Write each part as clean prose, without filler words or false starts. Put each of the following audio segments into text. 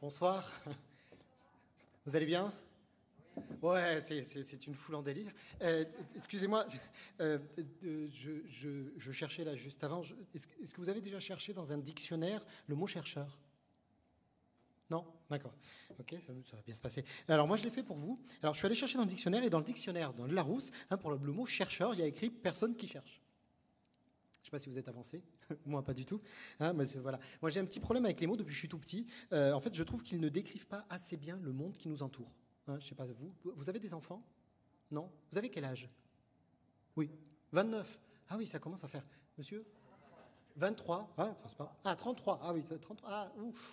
Bonsoir. Vous allez bien? Ouais, c'est une foule en délire. Excusez-moi, je cherchais là juste avant. Est-ce que vous avez déjà cherché dans un dictionnaire le mot chercheur? Non? D'accord. Ok, ça va bien se passer. Alors moi je l'ai fait pour vous. Alors je suis allé chercher dans le dictionnaire et dans le dictionnaire, dans le Larousse, pour le mot chercheur, il y a écrit personne qui cherche. Je ne sais pas si vous êtes avancé, moi pas du tout. Mais voilà. Moi j'ai un petit problème avec les mots depuis que je suis tout petit. En fait, je trouve qu'ils ne décrivent pas assez bien le monde qui nous entoure. Je ne sais pas, vous avez des enfants? Non? Vous avez quel âge? Oui. 29. Ah oui, ça commence à faire. Monsieur? 23. Ah, 33. Ah oui, 33. Ah,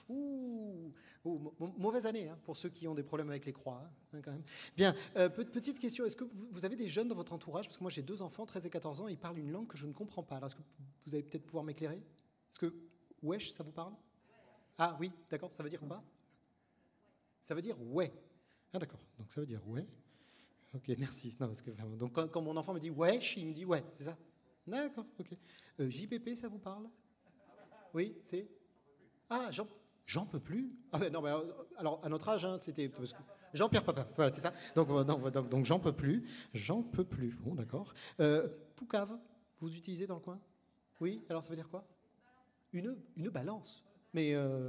mauvaise année pour ceux qui ont des problèmes avec les croix, quand même. Bien, petite question. Est-ce que vous avez des jeunes dans votre entourage? Parce que moi, j'ai 2 enfants, 13 et 14 ans, et ils parlent une langue que je ne comprends pas. Alors, est-ce que vous allez peut-être pouvoir m'éclairer? Est-ce que wesh, ça vous parle? Ah oui, d'accord. Ça veut dire quoi? Ça veut dire ouais. Ah d'accord. Donc, ça veut dire ouais. Ok, merci. Non, parce que, donc, quand mon enfant me dit wesh, il me dit ouais, c'est ça? D'accord, ok. JPP, ça vous parle? Oui, c'est? Ah, j'en peux plus. Ah ben non, alors à notre âge, c'était Jean-Pierre Papin. Voilà, c'est ça. Donc j'en peux plus. J'en peux plus. Bon, d'accord. Poucave, vous utilisez dans le coin? Oui. Alors ça veut dire quoi? Une balance. Mais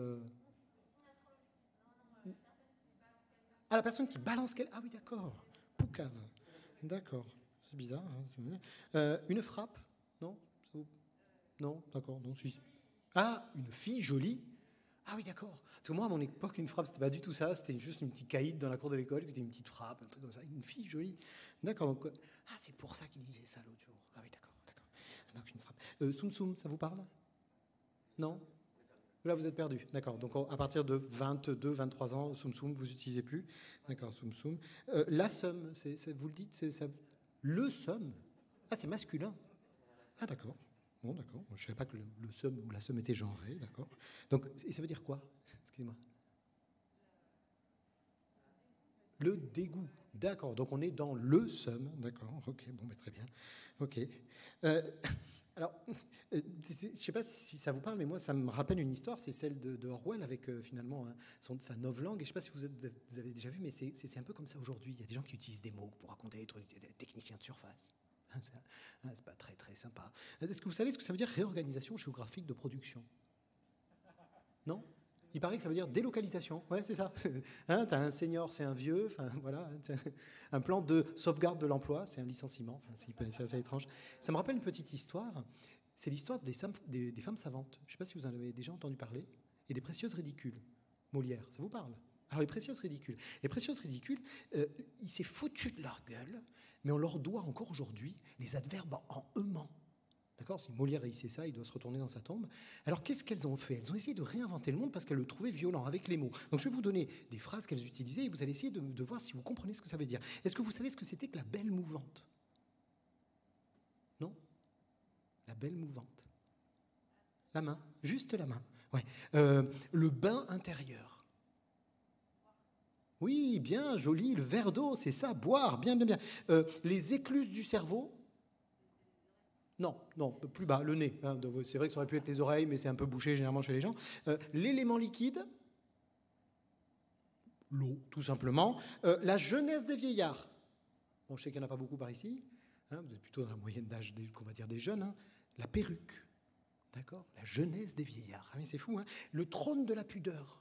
ah, la personne qui balance qu'elle. Ah oui, d'accord. Poucave. D'accord. C'est bizarre. Une frappe? Non? Non, d'accord. Non. Ah, une fille jolie? Ah oui, d'accord. Parce que moi, à mon époque, une frappe, c'était pas du tout ça. C'était juste une petite caïd dans la cour de l'école. C'était une petite frappe, un truc comme ça. Une fille jolie. D'accord. Donc, ah, c'est pour ça qu'il disait ça l'autre jour. Ah oui, d'accord, d'accord. Donc, une frappe. Soum Soum, ça vous parle? Non? Là, vous êtes perdu. D'accord. Donc, à partir de 22, 23 ans, Soum Soum, vous n'utilisez plus. D'accord, Soum Soum. La somme, vous le dites, ça, le somme? Ah, c'est masculin. Ah, d'accord. Bon, d'accord. Je ne savais pas que le somme ou la somme était genré, d'accord. Donc, et ça veut dire quoi? Excusez-moi. Le dégoût. D'accord. Donc, on est dans le somme. D'accord. Ok. Bon, très bien. Ok. Alors, je ne sais pas si ça vous parle, mais moi, ça me rappelle une histoire. C'est celle de Orwell avec, finalement, sa novlangue. Et je ne sais pas si vous avez déjà vu, mais c'est un peu comme ça aujourd'hui. Il y a des gens qui utilisent des mots pour raconter des trucs, des techniciens de surface. C'est pas très, très sympa. Est-ce que vous savez ce que ça veut dire réorganisation géographique de production? Non? Il paraît que ça veut dire délocalisation. Ouais, c'est ça. T'as un senior, c'est un vieux. Enfin, voilà. Un plan de sauvegarde de l'emploi, c'est un licenciement. Enfin, c'est assez étrange. Ça me rappelle une petite histoire. C'est l'histoire des femmes savantes. Je ne sais pas si vous en avez déjà entendu parler. Et des précieuses ridicules. Molière, ça vous parle? Alors, les précieuses ridicules. Les précieuses ridicules, il s'est foutu de leur gueule, mais on leur doit encore aujourd'hui les adverbes en aimant. D'accord? Si Molière réussissait ça, il doit se retourner dans sa tombe. Alors, qu'est-ce qu'elles ont fait? Elles ont essayé de réinventer le monde parce qu'elles le trouvaient violent avec les mots. Donc, je vais vous donner des phrases qu'elles utilisaient et vous allez essayer de voir si vous comprenez ce que ça veut dire. Est-ce que vous savez ce que c'était que la belle mouvante? Non? La belle mouvante. La main. Juste la main. Ouais. Le bain intérieur. Oui, bien, joli. Le verre d'eau, c'est ça. Boire, bien, bien, bien. Les écluses du cerveau. Non, non, plus bas, le nez. C'est vrai que ça aurait pu être les oreilles, mais c'est un peu bouché généralement chez les gens. L'élément liquide, l'eau, tout simplement. La jeunesse des vieillards. Bon, je sais qu'il n'y en a pas beaucoup par ici. Vous êtes plutôt dans la moyenne d'âge, qu'on va dire, des jeunes. La perruque. D'accord? La jeunesse des vieillards. Ah, mais c'est fou, hein? Le trône de la pudeur.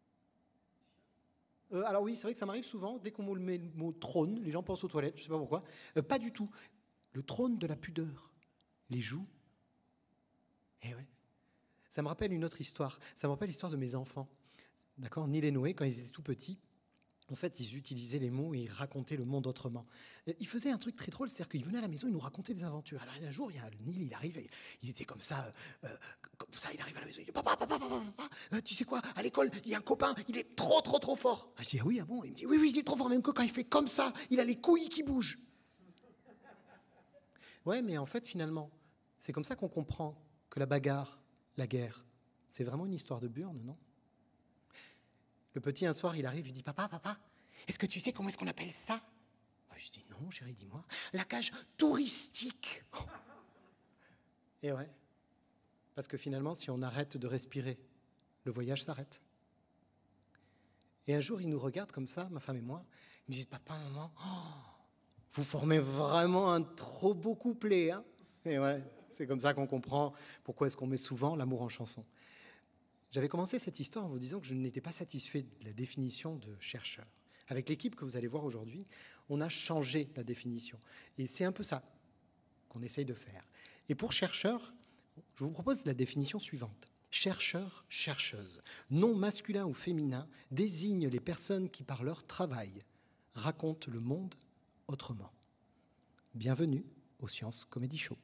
Alors oui, c'est vrai que ça m'arrive souvent. Dès qu'on met le mot trône, les gens pensent aux toilettes, je ne sais pas pourquoi. Pas du tout. Le trône de la pudeur. Les joues. Eh ouais. Ça me rappelle une autre histoire. Ça me rappelle l'histoire de mes enfants. D'accord? Neil et Noé, quand ils étaient tout petits, en fait, ils utilisaient les mots et ils racontaient le monde autrement. Ils faisaient un truc très drôle, c'est-à-dire qu'ils venaient à la maison, ils nous racontaient des aventures. Alors un jour, Neil, il arrive, il était comme ça, il arrive à la maison, il dit papa, tu sais quoi, à l'école, il y a un copain, il est trop, trop, trop fort. Je dis ah oui, ah bon? Il me dit oui, il est trop fort, même que quand il fait comme ça, il a les couilles qui bougent. Ouais, mais en fait, finalement, c'est comme ça qu'on comprend que la bagarre, la guerre, c'est vraiment une histoire de burne, non? Le petit, un soir, il arrive, il dit papa, est-ce que tu sais comment est-ce qu'on appelle ça? Je dis non, chérie, dis-moi. La cage touristique. Et ouais. Parce que finalement, si on arrête de respirer, le voyage s'arrête. Et un jour, il nous regarde comme ça, ma femme et moi. Il me dit, papa, maman, vous formez vraiment un trop beau couplet. Hein? Et ouais, c'est comme ça qu'on comprend pourquoi est-ce qu'on met souvent l'amour en chanson. J'avais commencé cette histoire en vous disant que je n'étais pas satisfait de la définition de chercheur. Avec l'équipe que vous allez voir aujourd'hui, on a changé la définition. Et c'est un peu ça qu'on essaye de faire. Et pour chercheur, je vous propose la définition suivante. Chercheur, chercheuse, nom masculin ou féminin, désigne les personnes qui, par leur travail, racontent le monde autrement. Bienvenue au Science Comedy Show.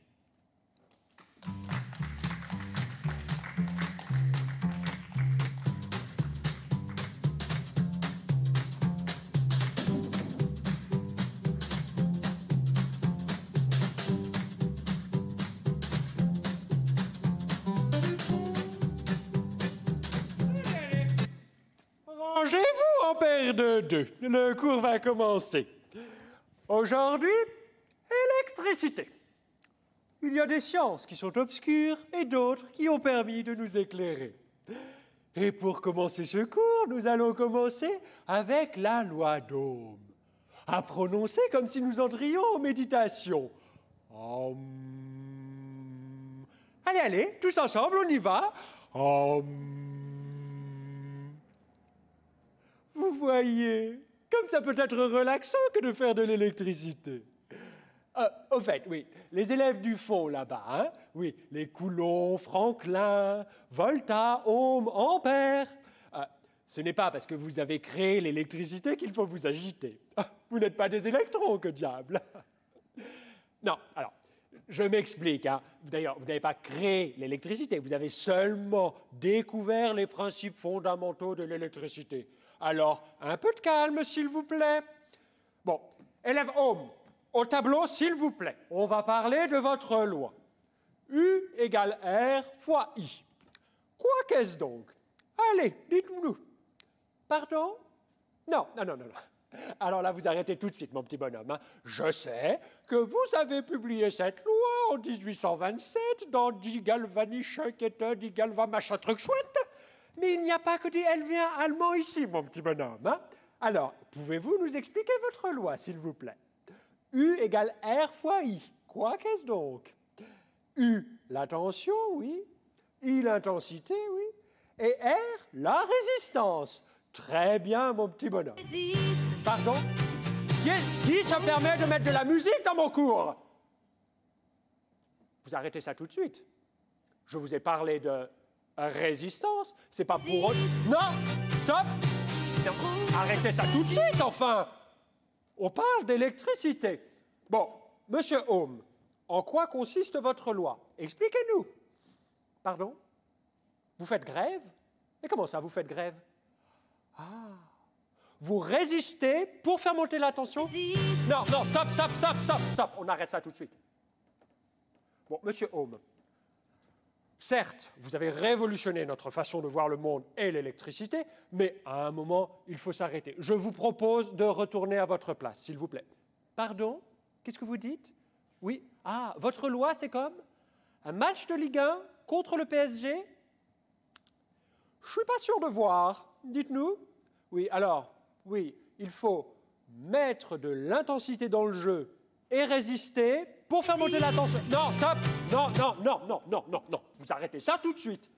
Rangez-vous en paire de deux. Le cours va commencer. Aujourd'hui, électricité. Il y a des sciences qui sont obscures et d'autres qui ont permis de nous éclairer. Et pour commencer ce cours, nous allons commencer avec la loi d'Ohm. À prononcer comme si nous entrions en méditation. Allez, allez, tous ensemble, on y va. Vous voyez, comme ça peut être relaxant que de faire de l'électricité. Au fait, oui, les élèves du fond là-bas, hein, oui, les Coulomb, Franklin, Volta, Ohm, Ampère. Ce n'est pas parce que vous avez créé l'électricité qu'il faut vous agiter. Vous n'êtes pas des électrons, que diable. Non, alors, je m'explique. Hein. D'ailleurs, vous n'avez pas créé l'électricité, vous avez seulement découvert les principes fondamentaux de l'électricité. Alors, un peu de calme, s'il vous plaît. Bon, élève Ohm, au tableau, s'il vous plaît. On va parler de votre loi. U égale R fois I. Quoi qu'est-ce donc? Allez, dites-nous. Pardon? Non. Alors là, vous arrêtez tout de suite, mon petit bonhomme. Hein. Je sais que vous avez publié cette loi en 1827 dans Die galvanische Kette, Die Galva machin truc chouette. Mais il n'y a pas que des Helvéens allemands ici, mon petit bonhomme. Hein? Alors, pouvez-vous nous expliquer votre loi, s'il vous plaît? U égale R fois I. Quoi qu'est-ce donc? U, la tension, oui. I, l'intensité, oui. Et R, la résistance. Très bien, mon petit bonhomme. Pardon? Qui se permet de mettre de la musique dans mon cours? Vous arrêtez ça tout de suite. Je vous ai parlé de résistance. C'est pas pour... Non! Stop! Non. Arrêtez ça tout de suite, enfin! On parle d'électricité. Bon, monsieur Ohm, en quoi consiste votre loi? Expliquez-nous. Pardon? Vous faites grève? Et comment ça, vous faites grève? Ah! Vous résistez pour faire monter la tension? Non, stop. On arrête ça tout de suite. Bon, monsieur Ohm, certes, vous avez révolutionné notre façon de voir le monde et l'électricité, mais à un moment, il faut s'arrêter. Je vous propose de retourner à votre place, s'il vous plaît. Pardon? Qu'est-ce que vous dites? Oui. Ah, votre loi, c'est comme un match de Ligue 1 contre le PSG? Je ne suis pas sûr de voir. Dites-nous. Oui, alors, oui, il faut mettre de l'intensité dans le jeu et résister pour faire monter la tension. Non, stop! Non. Vous arrêtez ça tout de suite.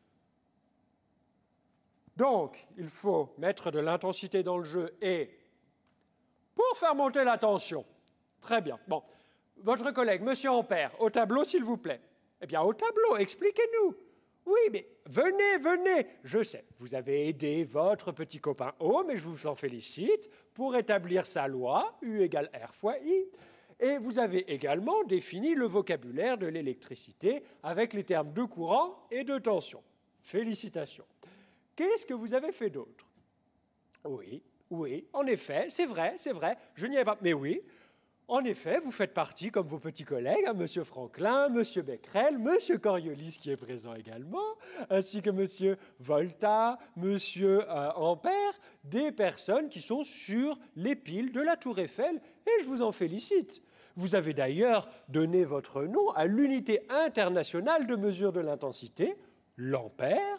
Donc, il faut mettre de l'intensité dans le jeu et pour faire monter la tension. Très bien. Bon, votre collègue, monsieur Ampère, au tableau, s'il vous plaît. Eh bien, au tableau, expliquez-nous. Oui, mais venez. Je sais, vous avez aidé votre petit copain Ohm, et je vous en félicite, pour établir sa loi, U égale R fois I. Et vous avez également défini le vocabulaire de l'électricité avec les termes de courant et de tension. Félicitations. Qu'est-ce que vous avez fait d'autre? Oui, en effet, c'est vrai, je n'y avais pas... Mais oui, en effet, vous faites partie, comme vos petits collègues, hein, M. Franklin, M. Becquerel, M. Coriolis, qui est présent également, ainsi que M. Volta, M. Ampère, des personnes qui sont sur les piles de la Tour Eiffel, et je vous en félicite. Vous avez d'ailleurs donné votre nom à l'unité internationale de mesure de l'intensité, l'ampère,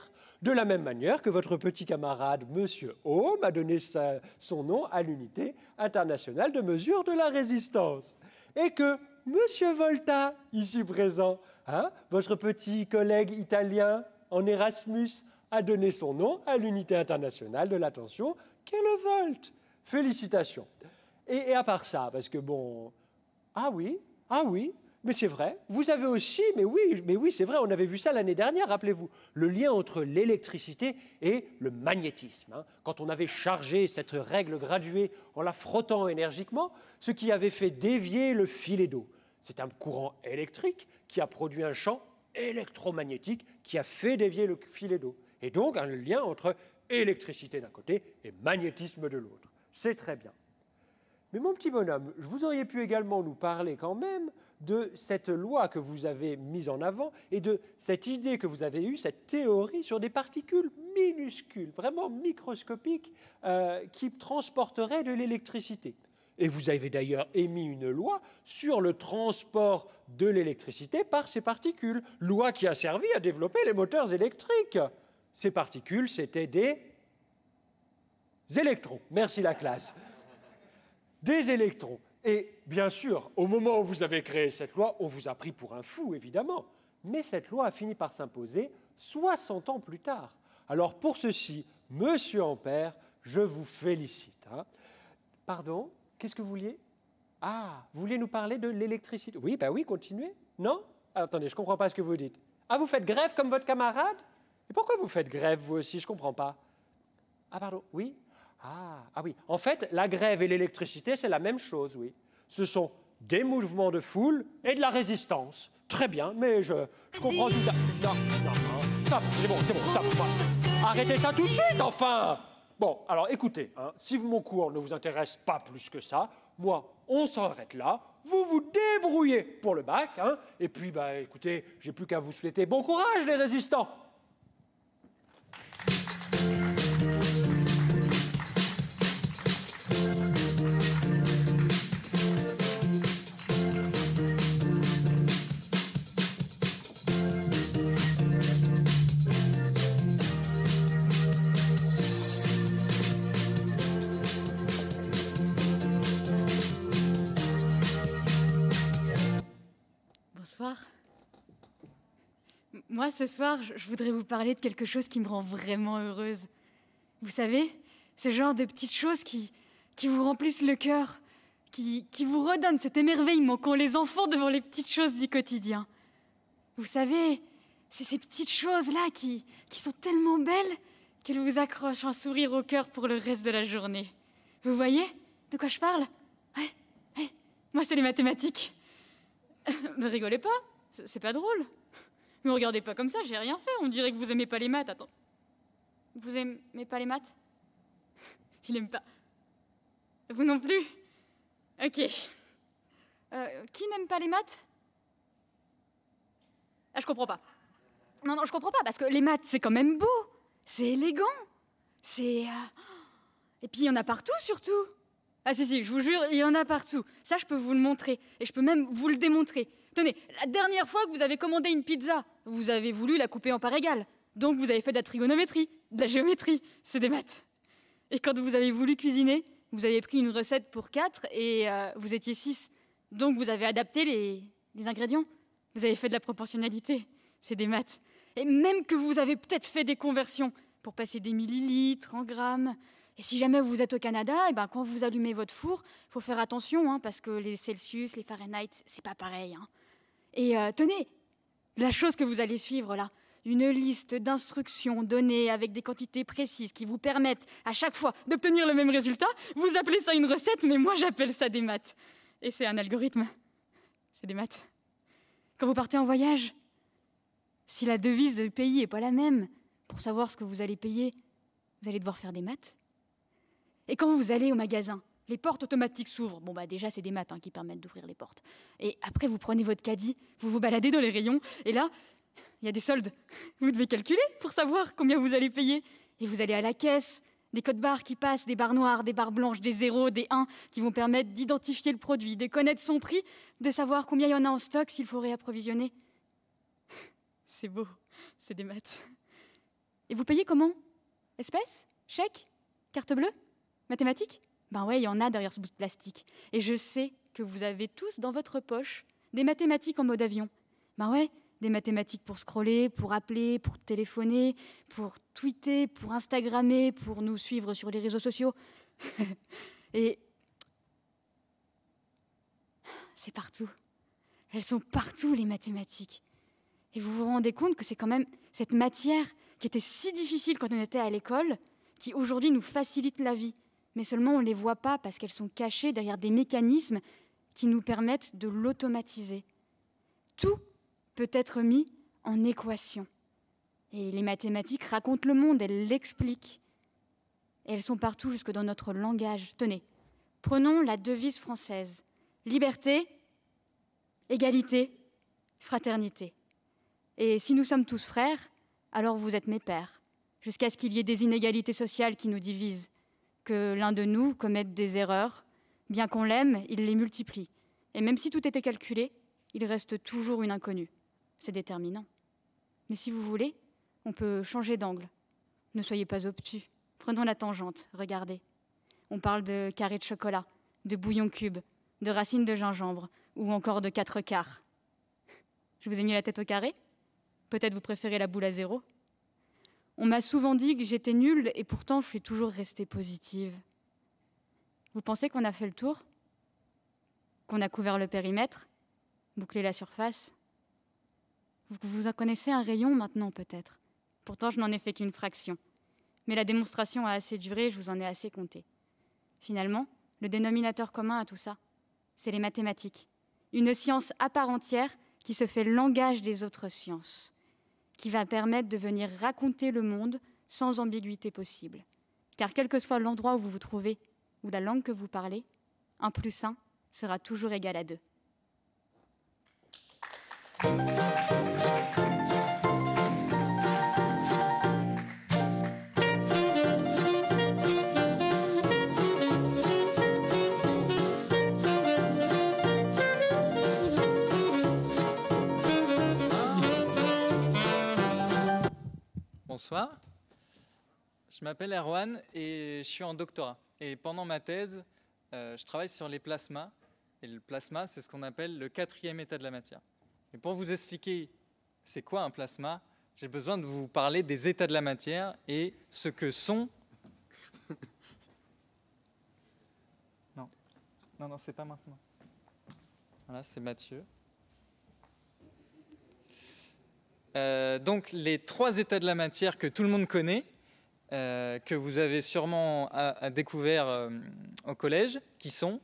De la même manière que votre petit camarade, Monsieur Ohm, a donné son nom à l'unité internationale de mesure de la résistance. Et que Monsieur Volta, ici présent, hein, votre petit collègue italien en Erasmus, a donné son nom à l'unité internationale de la tension, qu'est le volt. Félicitations. Et à part ça, parce que bon... Ah oui, mais c'est vrai. Vous avez aussi, mais oui, c'est vrai, on avait vu ça l'année dernière, rappelez-vous, le lien entre l'électricité et le magnétisme. Hein, quand on avait chargé cette règle graduée en la frottant énergiquement, ce qui avait fait dévier le filet d'eau. C'est un courant électrique qui a produit un champ électromagnétique qui a fait dévier le filet d'eau. Et donc un lien entre électricité d'un côté et magnétisme de l'autre. C'est très bien. Mais mon petit bonhomme, vous auriez pu également nous parler quand même de cette loi que vous avez mise en avant et de cette idée que vous avez eue, cette théorie sur des particules minuscules, vraiment microscopiques, qui transporteraient de l'électricité. Et vous avez d'ailleurs émis une loi sur le transport de l'électricité par ces particules, loi qui a servi à développer les moteurs électriques. Ces particules, c'était des électrons. Merci la classe. Des électrons. Et bien sûr, au moment où vous avez créé cette loi, on vous a pris pour un fou, évidemment. Mais cette loi a fini par s'imposer 60 ans plus tard. Alors pour ceci, Monsieur Ampère, je vous félicite. Hein. Pardon, qu'est-ce que vous vouliez? Ah, vous vouliez nous parler de l'électricité? Oui, ben oui, continuez. Non? Attendez, je ne comprends pas ce que vous dites. Ah, vous faites grève comme votre camarade? Et pourquoi vous faites grève, vous aussi? Je ne comprends pas. Ah, pardon, oui? Ah oui, en fait, la grève et l'électricité, c'est la même chose, oui. Ce sont des mouvements de foule et de la résistance. Très bien, mais je comprends tout à... Non, stop, c'est bon, stop. Arrêtez ça tout de suite, enfin! Bon, alors écoutez, hein, si mon cours ne vous intéresse pas plus que ça, moi, on s'arrête là, vous vous débrouillez pour le bac, hein, et puis, bah, écoutez, j'ai plus qu'à vous souhaiter bon courage, les résistants! Bonsoir. Moi, ce soir, je voudrais vous parler de quelque chose qui me rend vraiment heureuse. Vous savez, ce genre de petites choses qui vous remplissent le cœur, qui vous redonnent cet émerveillement qu'ont les enfants devant les petites choses du quotidien. Vous savez, c'est ces petites choses-là qui sont tellement belles qu'elles vous accrochent un sourire au cœur pour le reste de la journée. Vous voyez de quoi je parle? Ouais. Moi, c'est les mathématiques. Ne rigolez pas, c'est pas drôle. Me regardez pas comme ça, j'ai rien fait. On dirait que vous aimez pas les maths. Attends. Vous aimez pas les maths? Il aime pas. Vous non plus? Ok. Qui n'aime pas les maths? Ah, je comprends pas. Non, je comprends pas, parce que les maths, c'est quand même beau. C'est élégant. C'est... Et puis, il y en a partout, surtout. Ah si, je vous jure, il y en a partout. Ça, je peux vous le montrer. Et je peux même vous le démontrer. Tenez, la dernière fois que vous avez commandé une pizza, vous avez voulu la couper en parts égales. Donc, vous avez fait de la trigonométrie, de la géométrie. C'est des maths. Et quand vous avez voulu cuisiner, vous avez pris une recette pour 4 et vous étiez 6. Donc, vous avez adapté les ingrédients. Vous avez fait de la proportionnalité. C'est des maths. Et même que vous avez peut-être fait des conversions pour passer des millilitres en grammes. Et si jamais vous êtes au Canada, et ben quand vous allumez votre four, il faut faire attention, hein, parce que les Celsius, les Fahrenheit, c'est pas pareil. Hein. Et tenez, la chose que vous allez suivre là, une liste d'instructions données avec des quantités précises qui vous permettent à chaque fois d'obtenir le même résultat, vous appelez ça une recette, mais moi j'appelle ça des maths. Et c'est un algorithme. C'est des maths. Quand vous partez en voyage, si la devise du pays n'est pas la même, pour savoir ce que vous allez payer, vous allez devoir faire des maths. Et quand vous allez au magasin, les portes automatiques s'ouvrent. Bon, bah déjà, c'est des maths qui permettent d'ouvrir les portes. Et après, vous prenez votre caddie, vous vous baladez dans les rayons, et là, il y a des soldes. Vous devez calculer pour savoir combien vous allez payer. Et vous allez à la caisse, des codes barres qui passent, des barres noires, des barres blanches, des 0, des 1, qui vont permettre d'identifier le produit, de connaître son prix, de savoir combien il y en a en stock s'il faut réapprovisionner. C'est beau, c'est des maths. Et vous payez comment? Espèces? Chèque? Carte bleue? Mathématiques? Ben ouais, il y en a derrière ce bout de plastique. Et je sais que vous avez tous dans votre poche des mathématiques en mode avion. Ben ouais, des mathématiques pour scroller, pour appeler, pour téléphoner, pour tweeter, pour Instagrammer, pour nous suivre sur les réseaux sociaux. Et c'est partout. Elles sont partout, les mathématiques. Et vous vous rendez compte que c'est quand même cette matière qui était si difficile quand on était à l'école, qui aujourd'hui nous facilite la vie. Mais seulement on ne les voit pas parce qu'elles sont cachées derrière des mécanismes qui nous permettent de l'automatiser. Tout peut être mis en équation. Et les mathématiques racontent le monde, elles l'expliquent. Et elles sont partout jusque dans notre langage. Tenez, prenons la devise française. Liberté, égalité, fraternité. Et si nous sommes tous frères, alors vous êtes mes pères, jusqu'à ce qu'il y ait des inégalités sociales qui nous divisent, que l'un de nous commette des erreurs. Bien qu'on l'aime, il les multiplie. Et même si tout était calculé, il reste toujours une inconnue. C'est déterminant. Mais si vous voulez, on peut changer d'angle. Ne soyez pas obtus. Prenons la tangente, regardez. On parle de carré de chocolat, de bouillon cube, de racines de gingembre, ou encore de 4 quarts. Je vous ai mis la tête au carré? Peut-être vous préférez la boule à 0? On m'a souvent dit que j'étais nulle, et pourtant je suis toujours restée positive. Vous pensez qu'on a fait le tour? Qu'on a couvert le périmètre? Bouclé la surface? Vous en connaissez un rayon maintenant, peut-être. Pourtant, je n'en ai fait qu'une fraction. Mais la démonstration a assez duré, je vous en ai assez compté. Finalement, le dénominateur commun à tout ça, c'est les mathématiques. Une science à part entière qui se fait le langage des autres sciences, qui va permettre de venir raconter le monde sans ambiguïté possible. Car quel que soit l'endroit où vous vous trouvez, ou la langue que vous parlez, 1 + 1 sera toujours égal à 2. Bonsoir, je m'appelle Erwan et je suis en doctorat. Et pendant ma thèse, je travaille sur les plasmas. Et le plasma, c'est ce qu'on appelle le 4e état de la matière. Et pour vous expliquer c'est quoi un plasma, j'ai besoin de vous parler des états de la matière et ce que sont... Non, c'est pas maintenant. Voilà, c'est Mathieu. Donc les 3 états de la matière que tout le monde connaît, que vous avez sûrement découvert au collège, qui sont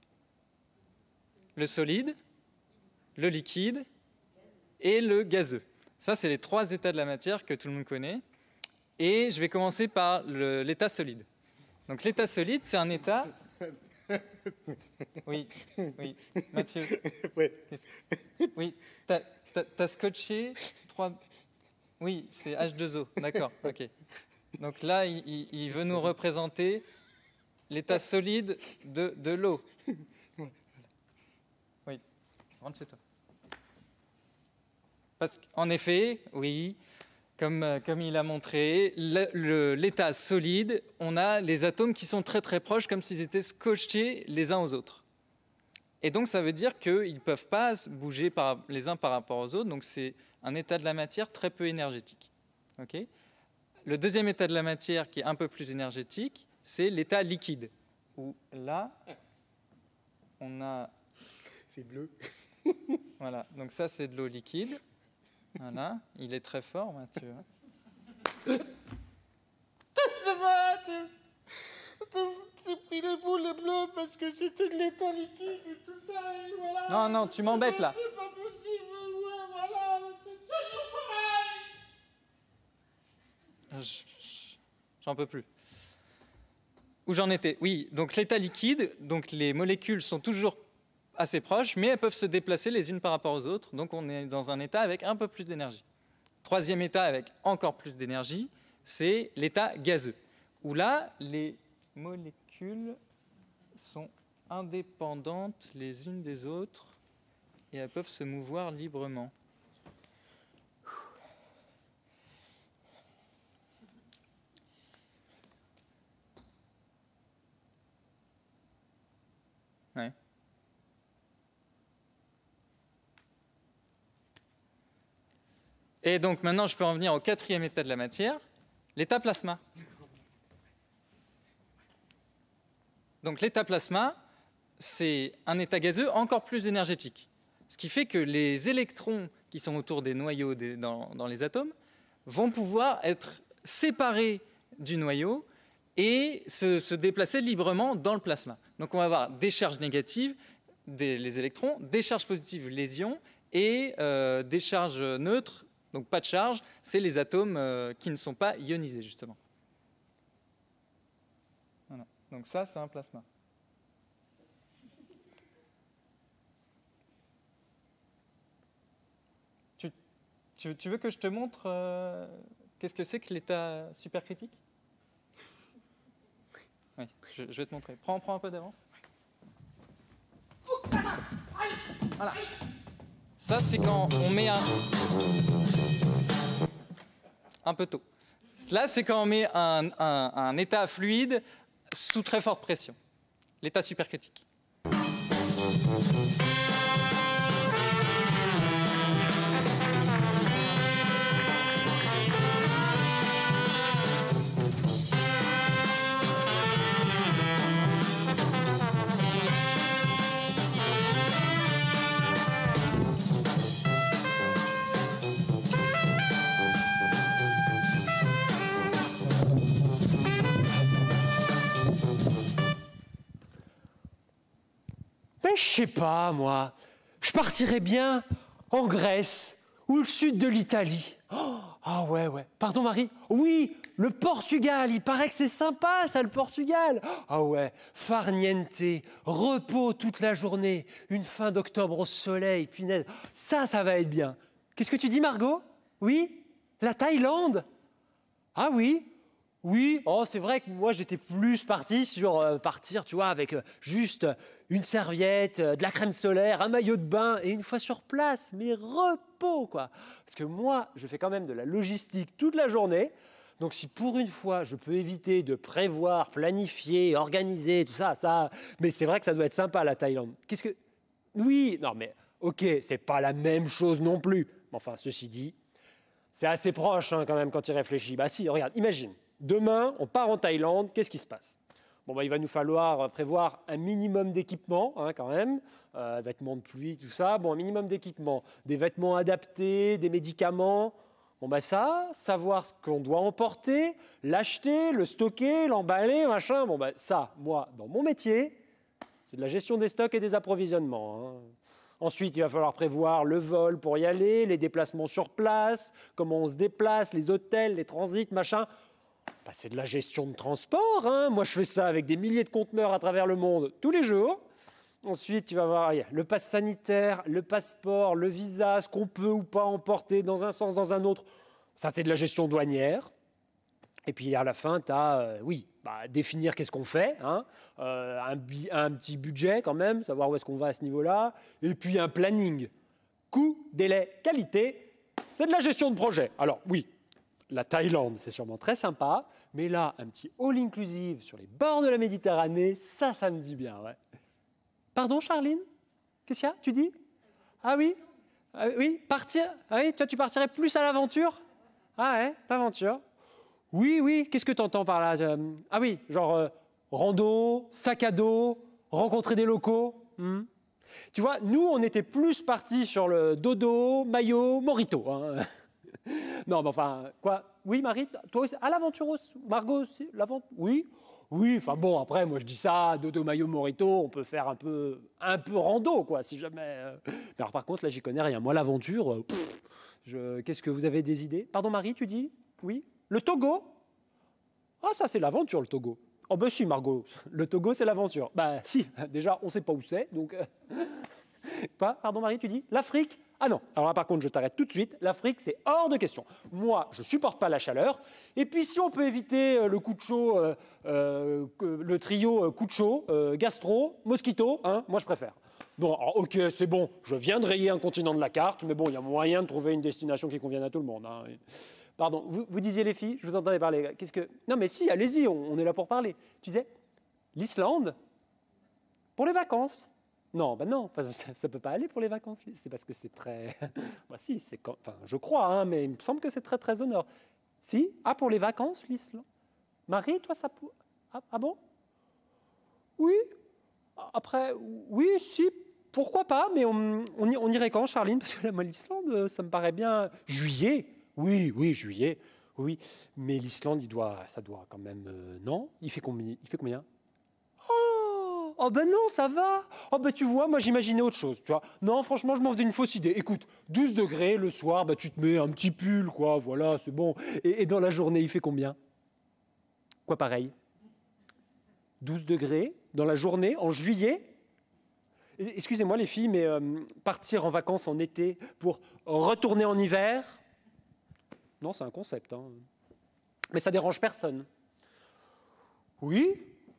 le solide, le liquide et le gazeux. Ça, c'est les 3 états de la matière que tout le monde connaît. Et je vais commencer par l'état solide. Donc l'état solide, c'est un état... Oui, Mathieu. Oui, t'as scotché 3... Oui, c'est H2O, d'accord, ok. Donc là, il veut nous représenter l'état solide de l'eau. Oui, rentre chez toi. Parce qu'en effet, oui, comme il a montré, l'état solide, on a les atomes qui sont très très proches, comme s'ils étaient scotchés les uns aux autres. Et donc ça veut dire qu'ils ne peuvent pas bouger les uns par rapport aux autres, donc c'est un état de la matière très peu énergétique. Okay. Le deuxième état de la matière qui est un peu plus énergétique, c'est l'état liquide, où là, on a... C'est bleu. Voilà, donc ça c'est de l'eau liquide. Voilà, il est très fort, Mathieu. J'ai pris les boules bleues parce que c'était de l'état liquide et tout ça, et voilà. Non, tu m'embêtes là. C'est pas possible, ouais, voilà, c'est toujours pareil. J'en peux plus. Où j'en étais? Oui, donc l'état liquide, donc les molécules sont toujours assez proches, mais elles peuvent se déplacer les unes par rapport aux autres, donc on est dans un état avec un peu plus d'énergie. 3e état avec encore plus d'énergie, c'est l'état gazeux, où là, les molécules sont indépendantes les unes des autres et elles peuvent se mouvoir librement. Ouais. Et donc maintenant, je peux en venir au 4e état de la matière, l'état plasma. Donc l'état plasma, c'est un état gazeux encore plus énergétique. Ce qui fait que les électrons qui sont autour des noyaux dans les atomes vont pouvoir être séparés du noyau et se déplacer librement dans le plasma. Donc on va avoir des charges négatives, les électrons, des charges positives, les ions, et des charges neutres, donc pas de charge, c'est les atomes qui ne sont pas ionisés, justement. Voilà. Donc ça, c'est un plasma. Tu veux que je te montre qu'est-ce que c'est que l'état supercritique? Oui, je vais te montrer. Prends un peu d'avance. Voilà. Ça, c'est quand on met un peu tôt. Là, c'est quand on met un état fluide sous très forte pression. L'état supercritique. Je sais pas, moi. Je partirais bien en Grèce ou le sud de l'Italie. Oh, ah ouais. Pardon, Marie? Oui, le Portugal. Il paraît que c'est sympa, ça, le Portugal. Ah ouais, farniente, repos toute la journée, une fin d'octobre au soleil, punaise. Ça va être bien. Qu'est-ce que tu dis, Margot? Oui? La Thaïlande? Ah oui? Oui, oh, c'est vrai que moi j'étais plus parti sur partir, tu vois, avec juste une serviette, de la crème solaire, un maillot de bain et une fois sur place, mais repos quoi. Parce que moi, je fais quand même de la logistique toute la journée. Donc si pour une fois je peux éviter de prévoir, planifier, organiser, tout ça, mais c'est vrai que ça doit être sympa la Thaïlande. Qu'est-ce que... Oui, non mais ok, c'est pas la même chose non plus. Enfin, ceci dit, c'est assez proche hein, quand même quand il réfléchit. Bah si, regarde, imagine. Demain, on part en Thaïlande, qu'est-ce qui se passe? Bon, bah, il va nous falloir prévoir un minimum d'équipement, hein, quand même, vêtements de pluie, tout ça. Bon, un minimum d'équipement, des vêtements adaptés, des médicaments. Bon, bah ça, savoir ce qu'on doit emporter, l'acheter, le stocker, l'emballer, machin. Bon, bah ça, moi, dans mon métier, c'est de la gestion des stocks et des approvisionnements. Hein. Ensuite, il va falloir prévoir le vol pour y aller, les déplacements sur place, comment on se déplace, les hôtels, les transits, machin. Bah, c'est de la gestion de transport. Hein. Moi, je fais ça avec des milliers de conteneurs à travers le monde tous les jours. Ensuite, tu vas voir le pass sanitaire, le passeport, le visa, ce qu'on peut ou pas emporter dans un sens, dans un autre. Ça, c'est de la gestion douanière. Et puis, à la fin, tu as, définir qu'est-ce qu'on fait. Hein. Un petit budget quand même, savoir où est-ce qu'on va à ce niveau-là. Et puis, un planning. Coût, délai, qualité. C'est de la gestion de projet. Alors, oui. La Thaïlande, c'est sûrement très sympa, mais là, un petit all-inclusive sur les bords de la Méditerranée, ça me dit bien, ouais. Pardon, Charline? Qu'est-ce qu'il y a? Tu dis? Ah oui? Oui, partir? Ah oui, toi, tu partirais plus à l'aventure? Ah ouais, l'aventure. Oui, qu'est-ce que tu entends par là? Ah oui, genre rando, sac à dos, rencontrer des locaux. Tu vois, nous, on était plus partis sur le dodo, maillot, mojito, hein. Non, mais enfin, quoi? Oui, Marie, toi aussi, à l'aventure aussi? Margot aussi? Oui, enfin bon, après, moi je dis ça, dodo, maillot, mojito, on peut faire un peu rando, quoi, si jamais. Mais alors, par contre, là, j'y connais rien. Moi, l'aventure, qu'est-ce que vous avez des idées? Pardon, Marie, tu dis? Oui? Le Togo? Ah, ça, c'est l'aventure, le Togo. Oh, ben si, Margot, le Togo, c'est l'aventure. Ben si, déjà, on ne sait pas où c'est, donc. Quoi? Pardon, Marie, tu dis? L'Afrique? Ah non, alors là par contre je t'arrête tout de suite, l'Afrique c'est hors de question. Moi je supporte pas la chaleur, et puis si on peut éviter le coup de chaud, le trio coup de chaud, gastro, mosquito, hein, moi je préfère. Bon, alors, ok c'est bon, je viens de rayer un continent de la carte, mais bon il y a moyen de trouver une destination qui convienne à tout le monde. Hein. Pardon, vous disiez les filles, je vous entendais parler, qu'est-ce que... Non mais si, allez-y, on est là pour parler. Tu disais, l'Islande? Pour les vacances? Non, ben non, ça ne peut pas aller pour les vacances. C'est parce que c'est très... bah si, enfin, je crois, hein, mais il me semble que c'est très, très au nord. Si? Ah, pour les vacances, l'Islande? Marie, toi, ça... Ah bon? Oui. Après, oui, si, pourquoi pas, mais on irait quand, Charline? Parce que là, moi, l'Islande, ça me paraît bien... Juillet? Oui, juillet. Oui, mais l'Islande, ça doit quand même... non? Il fait combien? Oh ben non, ça va. Oh ben tu vois, moi j'imaginais autre chose, tu vois. Non, franchement, je m'en faisais une fausse idée. Écoute, 12 degrés le soir, ben, tu te mets un petit pull, quoi, voilà, c'est bon. Et dans la journée, il fait combien? Quoi pareil? 12 degrés dans la journée, en juillet? Excusez-moi les filles, mais partir en vacances en été pour retourner en hiver? Non, c'est un concept, hein. Mais ça dérange personne. Oui?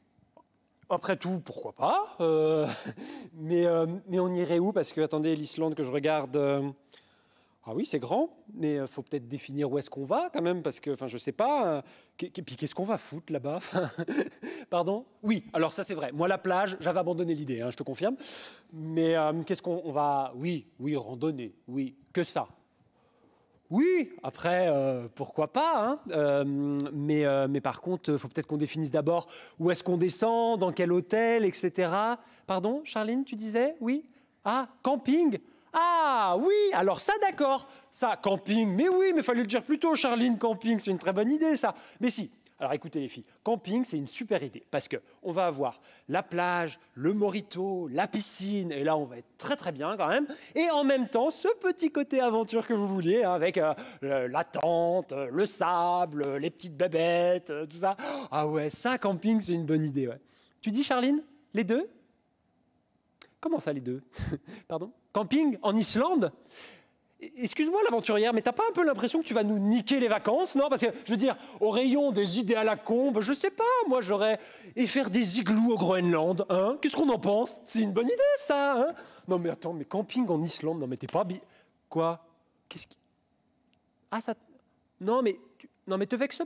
Après tout, pourquoi pas, mais on irait où? Parce que, attendez, l'Islande que je regarde... ah oui, c'est grand, mais il faut peut-être définir où est-ce qu'on va quand même, parce que, enfin, je sais pas, puis qu'est-ce qu'on va foutre là-bas? Pardon? Oui, alors ça c'est vrai. Moi, la plage, j'avais abandonné l'idée, hein, je te confirme. Mais qu'est-ce qu'on va... Oui, randonner, oui, que ça. Oui, après, pourquoi pas, hein, mais par contre, il faut peut-être qu'on définisse d'abord où est-ce qu'on descend, dans quel hôtel, etc. Pardon, Charline, tu disais? Oui? Ah, camping? Ah, oui, alors ça, d'accord. Ça, camping, mais oui, mais fallait le dire plus tôt, Charline, camping, c'est une très bonne idée, ça. Mais si. Alors écoutez les filles, camping c'est une super idée parce qu'on va avoir la plage, le mojito, la piscine, et là on va être très très bien quand même, et en même temps ce petit côté aventure que vous vouliez, hein, avec la tente, le sable, les petites bébêtes, tout ça. Ah ouais, ça camping c'est une bonne idée. Ouais. Tu dis Charline, les deux? Comment ça les deux? Pardon? Camping en Islande? Excuse-moi l'aventurière, mais t'as pas un peu l'impression que tu vas nous niquer les vacances, non? Parce que, je veux dire, au rayon des idées à la con, je sais pas, moi j'aurais... Et faire des igloos au Groenland, hein? Qu'est-ce qu'on en pense? C'est une bonne idée, ça, hein? Non mais attends, mais camping en Islande, non mais t'es pas... Quoi? Qu'est-ce qui... Ah, ça... Non mais te vexe...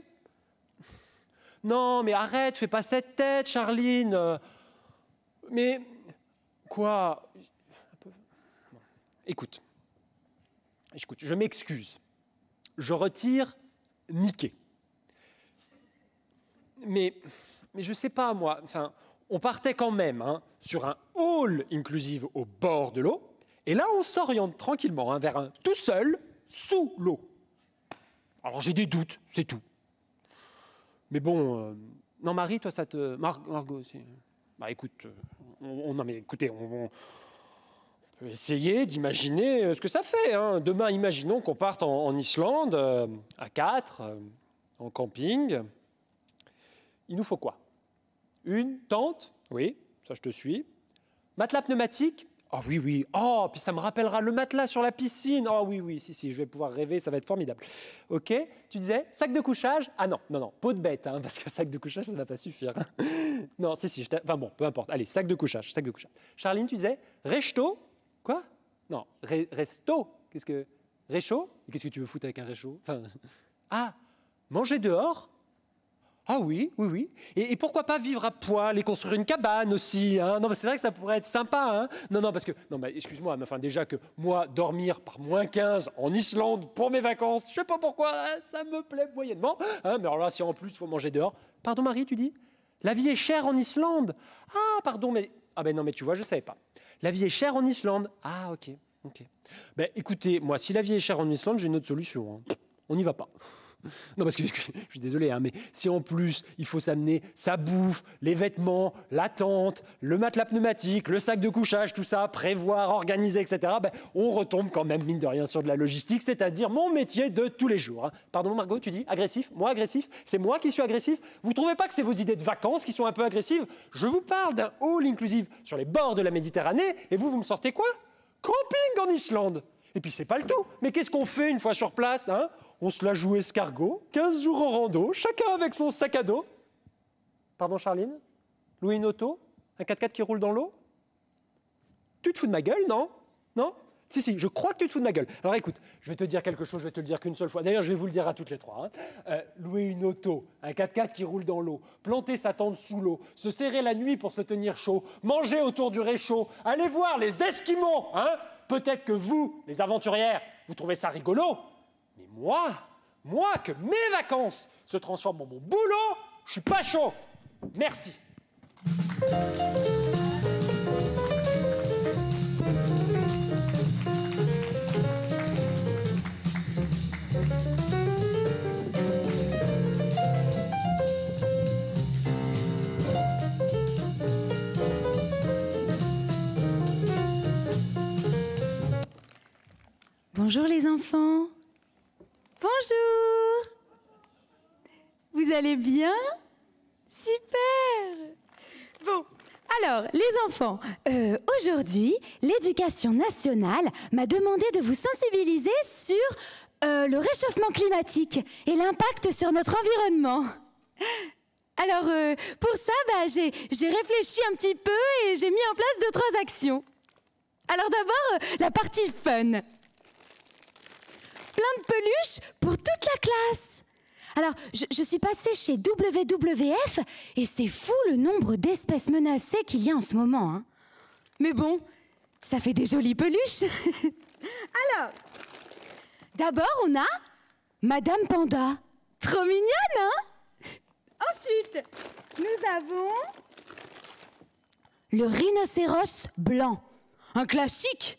Non mais arrête, fais pas cette tête, Charline. Mais... Quoi? Écoute, je m'excuse. Je retire niquer. Mais je sais pas, moi, enfin, on partait quand même hein, sur un all inclusive au bord de l'eau, et là, on s'oriente tranquillement hein, vers un tout seul sous l'eau. Alors, j'ai des doutes, c'est tout. Mais bon, non, Marie, toi, ça te... Margot aussi. Bah, écoute, non, mais écoutez, on peut essayer d'imaginer ce que ça fait. Hein. Demain, imaginons qu'on parte en Islande, à 4, en camping. Il nous faut quoi? Une tente? Oui, ça je te suis. Matelas pneumatique? Ah oui, oui. Oh, puis ça me rappellera le matelas sur la piscine. Oh oui, oui, si, je vais pouvoir rêver, ça va être formidable. Ok, tu disais, sac de couchage? Ah non, peau de bête, hein, parce que sac de couchage, ça ne va pas suffire. Non, si, enfin bon, peu importe. Allez, sac de couchage. Charline, tu disais, resto? Quoi? Non, resto. Qu'est-ce que... Réchaud? Qu'est-ce que tu veux foutre avec un réchaud? Enfin... Ah, manger dehors? Ah oui. Et pourquoi pas vivre à poil et construire une cabane aussi hein? Non, mais c'est vrai que ça pourrait être sympa. Hein? Non, parce que... Non, mais excuse-moi, mais enfin, déjà que moi, dormir par -15 en Islande pour mes vacances, je sais pas pourquoi, ça me plaît moyennement. Hein? Mais alors là, si en plus, il faut manger dehors... Pardon, Marie, tu dis? La vie est chère en Islande? Ah, pardon, mais... Ah ben non, mais tu vois, je savais pas. La vie est chère en Islande? Ah, ok. Ben écoutez, moi, si la vie est chère en Islande, j'ai une autre solution. Hein. On n'y va pas. Non, parce que je suis désolé, hein, mais si en plus, il faut s'amener sa bouffe, les vêtements, la tente, le matelas pneumatique, le sac de couchage, tout ça, prévoir, organiser, etc., ben, on retombe quand même, mine de rien, sur de la logistique, c'est-à-dire mon métier de tous les jours. Hein. Pardon, Margot, tu dis agressif? Moi, agressif? C'est moi qui suis agressif? Vous ne trouvez pas que c'est vos idées de vacances qui sont un peu agressives? Je vous parle d'un all inclusive sur les bords de la Méditerranée, et vous me sortez quoi? Camping en Islande! Et puis, c'est pas le tout. Mais qu'est-ce qu'on fait une fois sur place hein? On se la joue escargot, 15 jours en rando, chacun avec son sac à dos. Pardon, Charline? Louer une auto? Un 4x4 qui roule dans l'eau? Tu te fous de ma gueule, non? Non? Si, je crois que tu te fous de ma gueule. Alors écoute, je vais te dire quelque chose, je vais te le dire qu'une seule fois. D'ailleurs, je vais vous le dire à toutes les trois. Louer une auto, un 4x4 qui roule dans l'eau, planter sa tente sous l'eau, se serrer la nuit pour se tenir chaud, manger autour du réchaud, aller voir les Esquimaux. Peut-être que vous, les aventurières, vous trouvez ça rigolo. Mais moi, que mes vacances se transforment en mon boulot, je suis pas chaud. Merci. Bonjour les enfants. Bonjour. Vous allez bien? Super. Bon, alors les enfants, aujourd'hui, l'Éducation nationale m'a demandé de vous sensibiliser sur le réchauffement climatique et l'impact sur notre environnement. Alors, pour ça, j'ai réfléchi un petit peu et j'ai mis en place 2-3 actions. Alors d'abord, la partie fun. Plein de peluches pour toute la classe. Alors, je suis passée chez WWF et c'est fou le nombre d'espèces menacées qu'il y a en ce moment. Mais bon, ça fait des jolies peluches. Alors, d'abord, on a Madame Panda. Trop mignonne, Ensuite, nous avons le rhinocéros blanc. Un classique.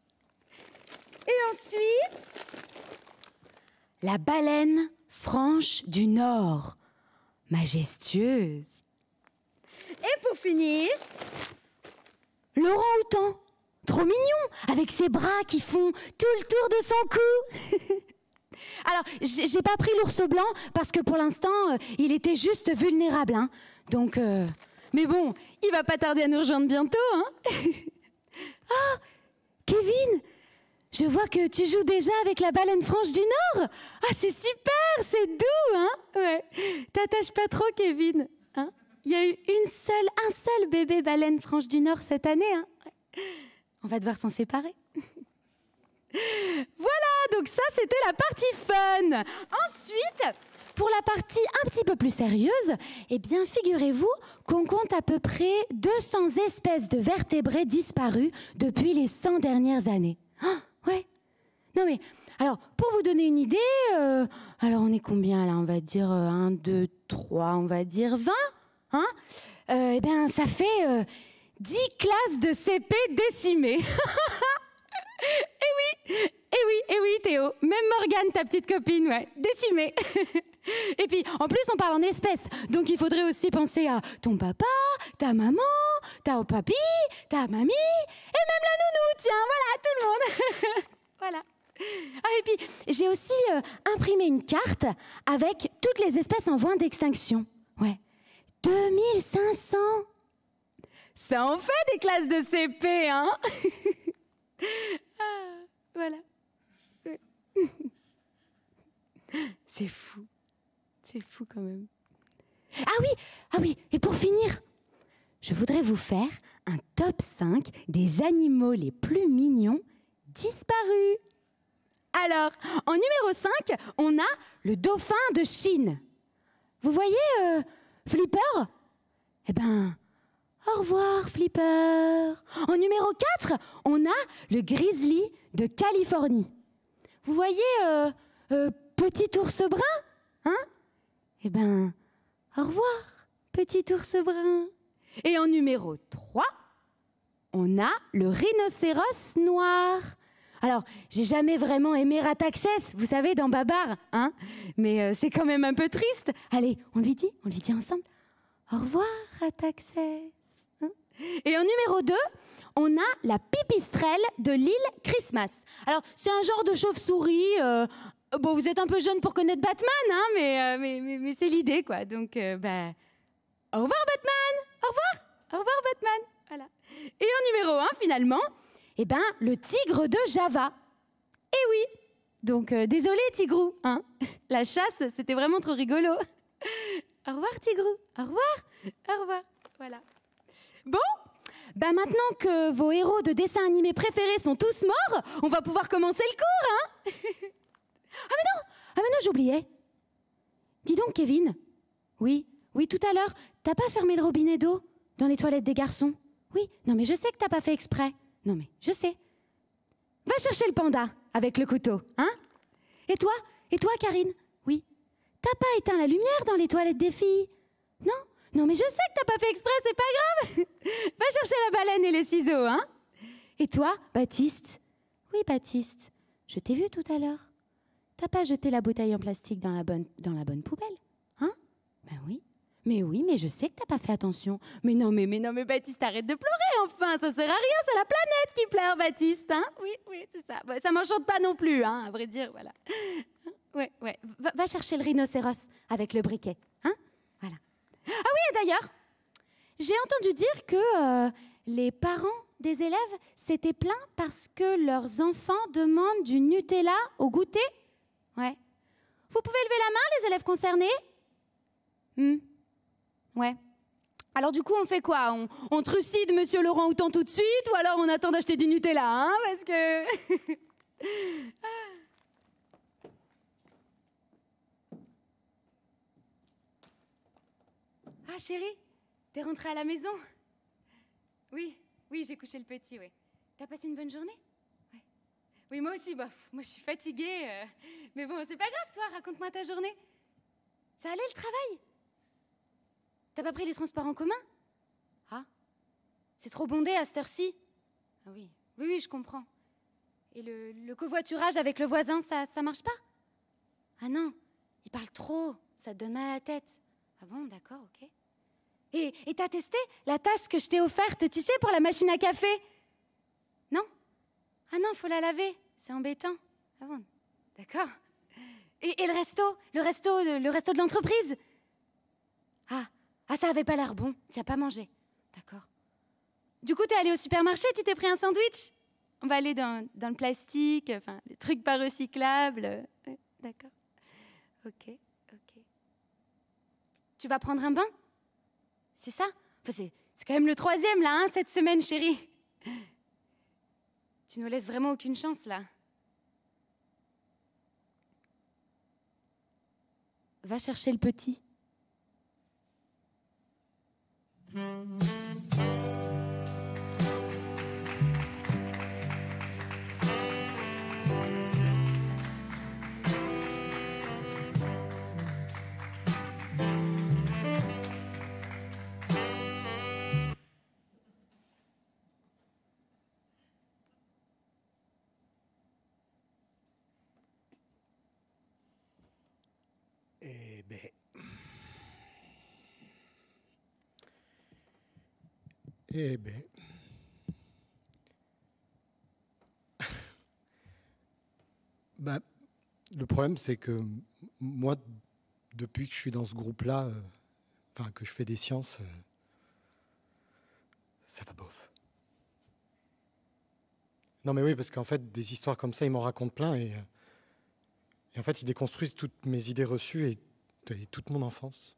Et ensuite, la baleine franche du Nord, majestueuse. Et pour finir, l'orang-outan, trop mignon, avec ses bras qui font tout le tour de son cou. Alors, j'ai pas pris l'ours blanc parce que pour l'instant, il était juste vulnérable. Donc, mais bon, il va pas tarder à nous rejoindre bientôt. Oh, Kevin, je vois que tu joues déjà avec la baleine franche du Nord. Ah, c'est super, c'est doux, Ouais. T'attaches pas trop, Kevin, Il y a eu un seul bébé baleine franche du Nord cette année, On va devoir s'en séparer. Voilà, donc ça, c'était la partie fun. Ensuite, pour la partie un petit peu plus sérieuse, eh bien, figurez-vous qu'on compte à peu près 200 espèces de vertébrés disparus depuis les 100 dernières années. Ouais. Non mais, alors, pour vous donner une idée, alors on est combien là? On va dire 1, 2, 3, on va dire 20, eh bien, ça fait 10 classes de CP décimées. Eh oui, Théo, même Morgane, ta petite copine, décimée. Et puis, en plus, on parle en espèces, donc il faudrait aussi penser à ton papa, ta maman, ta papy, ta mamie, et même la nounou, tiens, voilà, tout le monde. Voilà. Ah, et puis, j'ai aussi imprimé une carte avec toutes les espèces en voie d'extinction. 2500. Ça en fait des classes de CP, Voilà. C'est fou quand même. Ah oui, et pour finir, je voudrais vous faire un top 5 des animaux les plus mignons disparus. Alors, en numéro 5, on a le dauphin de Chine. Vous voyez Flipper? Eh ben, au revoir Flipper. En numéro 4, on a le grizzly de Californie. Vous voyez petit ours brun? Eh ben, au revoir petit ours brun. Et en numéro 3, on a le rhinocéros noir. Alors, j'ai jamais vraiment aimé Rataxès, vous savez, dans Babar, mais c'est quand même un peu triste. Allez, on lui dit ensemble. Au revoir, Rataxès. Et en numéro 2, on a la pipistrelle de l'île Christmas. Alors, c'est un genre de chauve-souris. Bon, vous êtes un peu jeune pour connaître Batman, mais c'est l'idée, quoi. Donc, au revoir, Batman. Au revoir, Batman. Voilà. Et en numéro 1, finalement, eh ben, le tigre de Java. Eh oui. Donc, désolé, Tigrou. La chasse, c'était vraiment trop rigolo. Au revoir, Tigrou. Au revoir. Voilà. Bon, Bah maintenant que vos héros de dessins animés préférés sont tous morts, on va pouvoir commencer le cours, hein? Ah mais non, j'oubliais. Dis donc, Kevin. Oui, tout à l'heure, t'as pas fermé le robinet d'eau dans les toilettes des garçons? Oui, non mais je sais que t'as pas fait exprès. Non mais, je sais. Va chercher le panda avec le couteau, hein? Et toi, Karine? Oui. T'as pas éteint la lumière dans les toilettes des filles? Non, mais je sais que t'as pas fait exprès, c'est pas grave. Va chercher la baleine et les ciseaux, hein? Et toi, Baptiste? Oui, Baptiste, je t'ai vu tout à l'heure. T'as pas jeté la bouteille en plastique dans la bonne poubelle, hein? Ben oui. Mais oui, mais je sais que t'as pas fait attention. Mais non, mais Baptiste, arrête de pleurer, enfin, ça sert à rien, c'est la planète qui pleure, Baptiste, hein? Oui, c'est ça. Bon, ça m'enchante pas non plus, hein, à vrai dire, voilà. Ouais. Va chercher le rhinocéros avec le briquet, hein? Voilà. Ah oui, et d'ailleurs, j'ai entendu dire que les parents des élèves s'étaient plaints parce que leurs enfants demandent du Nutella au goûter. Ouais. Vous pouvez lever la main, les élèves concernés? Ouais. Alors du coup, on fait quoi? On trucide Monsieur Laurent Houtan tout de suite, ou alors on attend d'acheter du Nutella, hein? Parce que... Ah chérie, t'es rentrée à la maison? Oui, j'ai couché le petit, oui. T'as passé une bonne journée? Ouais. Oui, moi aussi, moi je suis fatiguée. Mais bon, c'est pas grave, toi, raconte-moi ta journée. Ça allait le travail? T'as pas pris les transports en commun? Ah, c'est trop bondé à cette heure-ci. Ah oui, je comprends. Et le covoiturage avec le voisin, ça marche pas? Ah non, il parle trop, ça te donne mal à la tête. Ah bon, d'accord, ok. Et t'as testé la tasse que je t'ai offerte, tu sais, pour la machine à café? Non? Ah non, faut la laver, c'est embêtant. Ah bon, d'accord. Et le resto de l'entreprise? Ah, ça avait pas l'air bon, tu as pas mangé. D'accord. Du coup, t'es allé au supermarché, tu t'es pris un sandwich? On va aller dans le plastique, enfin, les trucs pas recyclables. Ouais, d'accord. Ok. Tu vas prendre un bain? C'est ça? Enfin, c'est quand même le 3e, là, hein, cette semaine, chérie. Tu nous laisses vraiment aucune chance, là. Va chercher le petit. Eh ben... le problème, c'est que moi, depuis que je suis dans ce groupe-là, que je fais des sciences, ça va bof. Non mais oui, parce qu'en fait, des histoires comme ça, ils m'en racontent plein et en fait, ils déconstruisent toutes mes idées reçues et toute mon enfance.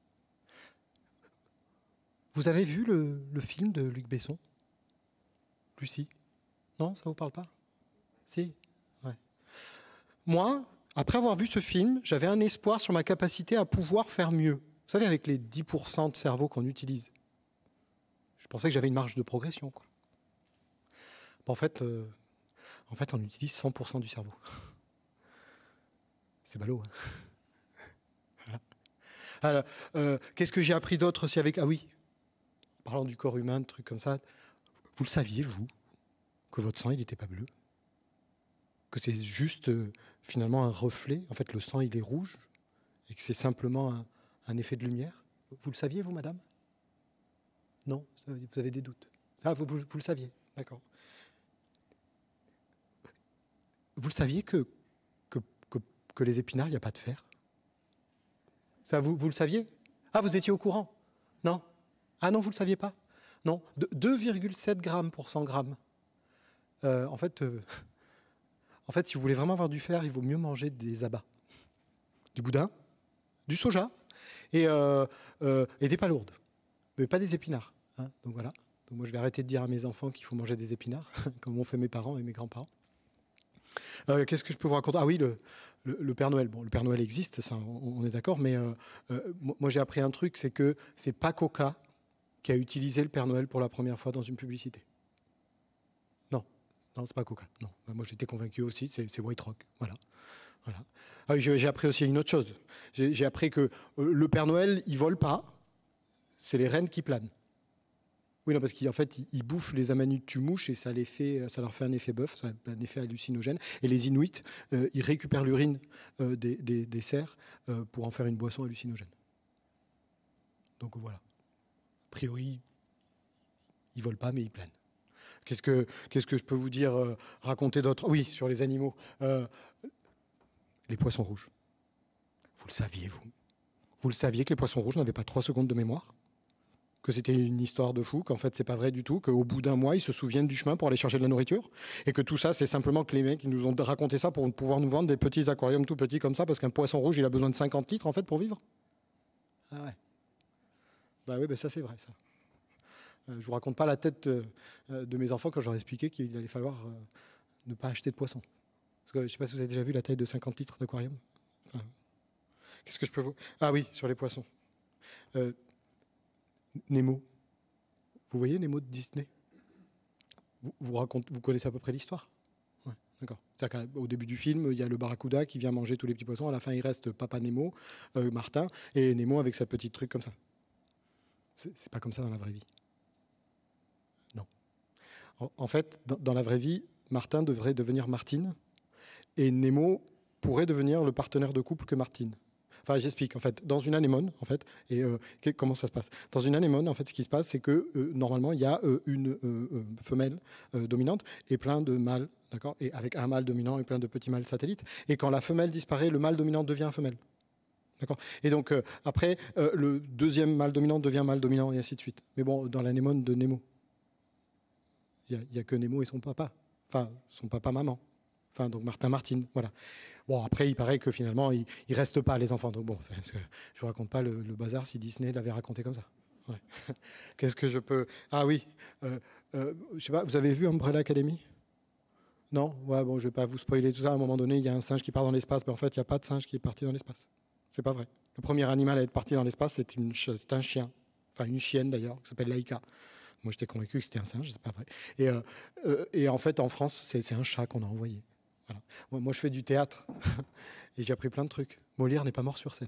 Vous avez vu le film de Luc Besson? Lucie? Non, ça vous parle pas? Si? Ouais. Moi, après avoir vu ce film, j'avais un espoir sur ma capacité à pouvoir faire mieux. Vous savez, avec les 10% de cerveau qu'on utilise. Je pensais que j'avais une marge de progression, quoi. Bon, en fait, on utilise 100% du cerveau. C'est ballot, hein. Voilà. Alors, qu'est-ce que j'ai appris d'autre aussi avec... Ah oui, parlant du corps humain, de trucs comme ça. Vous le saviez, vous, que votre sang, il n'était pas bleu? Que c'est juste, finalement, un reflet. En fait, le sang, il est rouge. Et que c'est simplement un effet de lumière. Vous le saviez, vous, madame? Non? Vous avez des doutes? Ah, vous le saviez? D'accord. Vous le saviez que les épinards, il n'y a pas de fer? Ça, vous le saviez? Ah, vous étiez au courant? Non? Ah non, vous ne le saviez pas? Non, 2,7 grammes pour 100 grammes. En fait, si vous voulez vraiment avoir du fer, il vaut mieux manger des abats. Du boudin, du soja et des palourdes. Mais pas des épinards. Hein. Donc voilà. Donc moi, je vais arrêter de dire à mes enfants qu'il faut manger des épinards, comme ont fait mes parents et mes grands-parents. Qu'est-ce que je peux vous raconter? Ah oui, le Père Noël. Bon, le Père Noël existe, ça, on est d'accord, mais moi, j'ai appris un truc, c'est que c'est pas Coca qui a utilisé le Père Noël pour la première fois dans une publicité. Non, c'est pas Coca. Non, moi, j'étais convaincu aussi, c'est White Rock. Voilà. Ah oui, j'ai appris aussi une autre chose. J'ai appris que le Père Noël, il vole pas, c'est les rennes qui planent. Oui, non, parce qu'en fait, ils bouffent les amanutes mouches et ça leur fait un effet bœuf, ça a un effet hallucinogène. Et les Inuits, ils récupèrent l'urine des cerfs pour en faire une boisson hallucinogène. Donc voilà. A priori, ils volent pas, mais ils planent. Qu'est-ce que je peux vous dire, raconter d'autre? Oui, sur les animaux. Les poissons rouges. Vous le saviez, vous? Vous le saviez que les poissons rouges n'avaient pas 3 secondes de mémoire? Que c'était une histoire de fou, qu'en fait c'est pas vrai du tout, qu'au bout d'un mois ils se souviennent du chemin pour aller chercher de la nourriture, et que tout ça c'est simplement que les mecs ils nous ont raconté ça pour pouvoir nous vendre des petits aquariums tout petits comme ça, parce qu'un poisson rouge il a besoin de 50 litres en fait pour vivre. Ah ouais. Bah oui, bah ça c'est vrai ça. Je vous raconte pas la tête de mes enfants quand je leur ai expliqué qu'il allait falloir ne pas acheter de poisson. Parce que je sais pas si vous avez déjà vu la taille de 50 litres d'aquarium. Enfin, qu'est-ce que je peux vous... Ah oui, sur les poissons. Nemo. Vous voyez Nemo de Disney? Vous connaissez à peu près l'histoire? Ouais, d'accord. C'est-à-dire qu'au début du film, il y a le barracuda qui vient manger tous les petits poissons. À la fin, il reste Papa Nemo, Martin, et Nemo avec sa petite truc comme ça. C'est pas comme ça dans la vraie vie. Non. En fait, dans la vraie vie, Martin devrait devenir Martine, et Nemo pourrait devenir le partenaire de couple que Martine. Enfin, j'explique. En fait, dans une anémone, en fait, et comment ça se passe? Dans une anémone, en fait, ce qui se passe, c'est que normalement, il y a une femelle dominante et plein de mâles, d'accord? Et avec un mâle dominant et plein de petits mâles satellites. Et quand la femelle disparaît, le mâle dominant devient femelle. D'accord? Et donc, après, le deuxième mâle dominant devient mâle dominant, et ainsi de suite. Mais bon, dans l'anémone de Nemo, il n'y a que Nemo et son papa. Enfin, son papa-maman. Enfin, donc Martine, voilà. Bon, après, il paraît que finalement, ils ne restent pas, les enfants. Donc bon, je ne vous raconte pas le bazar si Disney l'avait raconté comme ça. Ouais. Qu'est-ce que je peux... Ah oui, je sais pas, vous avez vu Umbrella Academy? Non? Ouais, bon, je ne vais pas vous spoiler tout ça. À un moment donné, il y a un singe qui part dans l'espace. Mais en fait, il n'y a pas de singe qui est parti dans l'espace. C'est pas vrai. Le premier animal à être parti dans l'espace, c'est un chien. Enfin, une chienne d'ailleurs, qui s'appelle Laïka. Moi, j'étais convaincu que c'était un singe, c'est pas vrai. Et en fait, en France, c'est un chat qu'on a envoyé. Voilà. Moi, je fais du théâtre et j'ai appris plein de trucs. Molière n'est pas mort sur scène.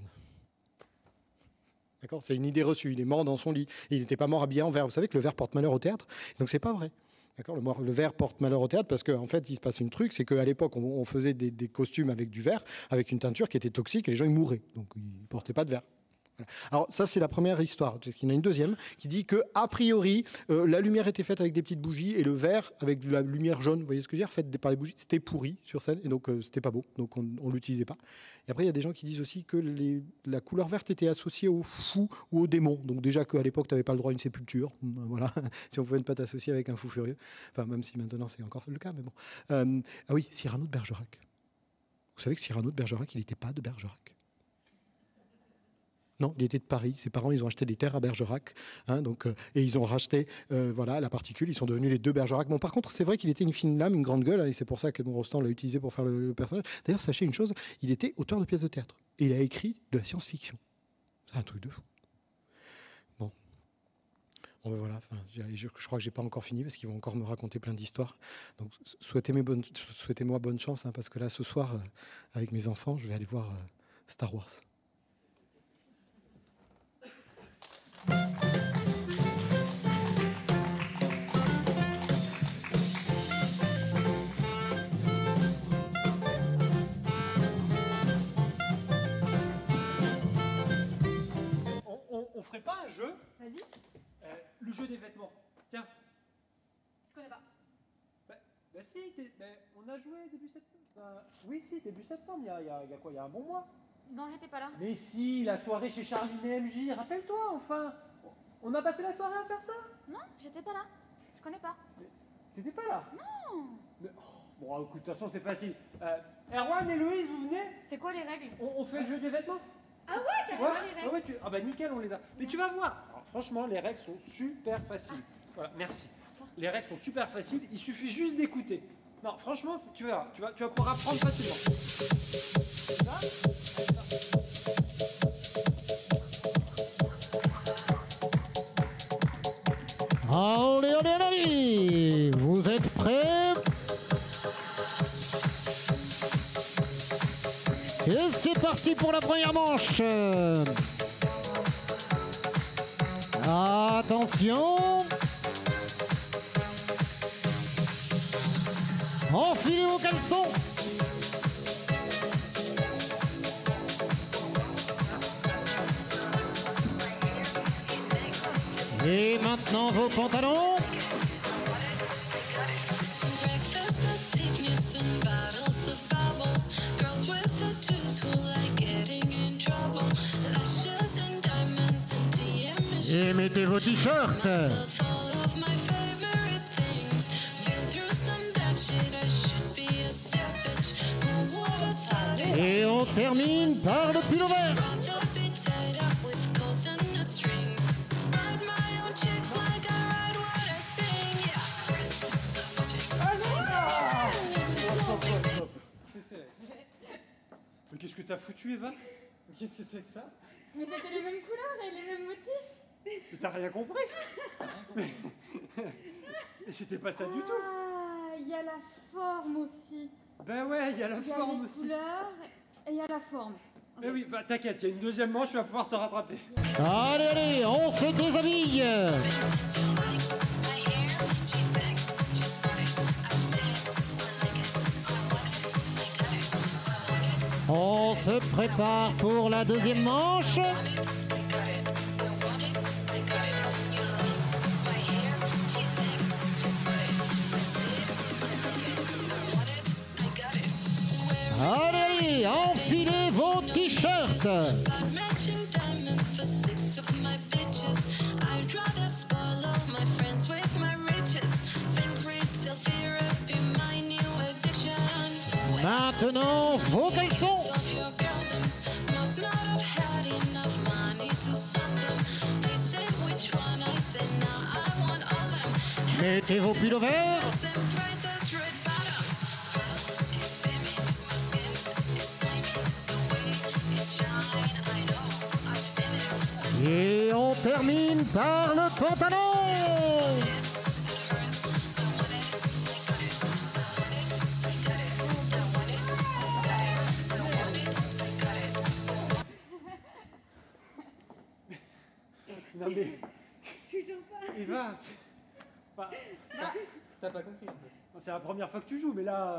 D'accord? C'est une idée reçue. Il est mort dans son lit. Il n'était pas mort habillé en vert. Vous savez que le vert porte malheur au théâtre, donc c'est pas vrai. D'accord? Le vert porte malheur au théâtre parce qu'en fait, il se passe un truc, c'est qu'à l'époque, on faisait des costumes avec du vert, avec une teinture qui était toxique et les gens ils mouraient. Donc ils ne portaient pas de vert. Voilà. Alors ça c'est la première histoire. Il y en a une deuxième qui dit que a priori la lumière était faite avec des petites bougies et le verre avec de la lumière jaune, vous voyez ce que je veux dire, faite par les bougies, c'était pourri sur scène et donc c'était pas beau, donc on l'utilisait pas. Et après il y a des gens qui disent aussi que la couleur verte était associée aux fous ou aux démons. Donc déjà qu'à l'époque tu n'avais pas le droit à une sépulture, voilà, si on pouvait ne pas t'associer avec un fou furieux. Enfin même si maintenant c'est encore le cas, mais bon. Ah oui, Cyrano de Bergerac. Vous savez que Cyrano de Bergerac, il n'était pas de Bergerac. Non, il était de Paris. Ses parents, ils ont acheté des terres à Bergerac, hein, et ils ont racheté, voilà, la particule. Ils sont devenus les deux Bergerac. Bon, par contre, c'est vrai qu'il était une fine lame, une grande gueule, hein, et c'est pour ça que Rostand l'a utilisé pour faire le personnage. D'ailleurs, sachez une chose, il était auteur de pièces de théâtre et il a écrit de la science-fiction. C'est un truc de fou. Bon, ben voilà. Je crois que j'ai pas encore fini parce qu'ils vont encore me raconter plein d'histoires. Donc, souhaitez-moi bonne chance, hein, parce que là, ce soir, avec mes enfants, je vais aller voir Star Wars. On ferait pas un jeu? Vas-y. Le jeu des vêtements. Tiens. Je connais pas. Bah si, on a joué début septembre. Oui, si, début septembre, il y a quoi? Il y a un bon mois. Non, j'étais pas là. Mais si, la soirée chez Charline et MJ, rappelle-toi, enfin. On a passé la soirée à faire ça? Non, j'étais pas là. Je connais pas. T'étais pas là? Non. Bon, écoute, de toute façon, c'est facile. Erwan et Louise, vous venez? C'est quoi les règles? On fait le jeu des vêtements? Ah ouais, carrément les règles. Ah bah nickel, on les a. Mais tu vas voir. Alors, franchement, les règles sont super faciles. Voilà, merci. Les règles sont super faciles, il suffit juste d'écouter. Non, franchement, tu verras, tu vas pouvoir apprendre facilement. Allez, allez, allez! Vous êtes prêts? Et c'est parti pour la première manche. Attention. Enfilez vos caleçons. Et maintenant vos pantalons. Et mettez vos t-shirts. Et on termine par le pull vert. Mais qu'est-ce que t'as foutu, Eva? Qu'est-ce que c'est que ça? Mais c'était les mêmes couleurs et les mêmes motifs. Mais t'as rien compris? Mais c'était pas ça du tout. Ah, il y a la forme aussi. Ben ouais, il y a la Il y a forme les aussi. couleurs et il y a la forme. Mais oui, bah t'inquiète, il y a une deuxième manche, tu vas pouvoir te rattraper. Allez, allez, on se déshabille. On se prépare pour la deuxième manche. Allez, allez, enfilez vos t-shirts. Maintenant, vos caleçons. Mettez vos pulls verts. Et on termine par le pantalon. Non mais, Toujours pas. Eva, T'as pas compris en fait. c'est la première fois que tu joues, mais là...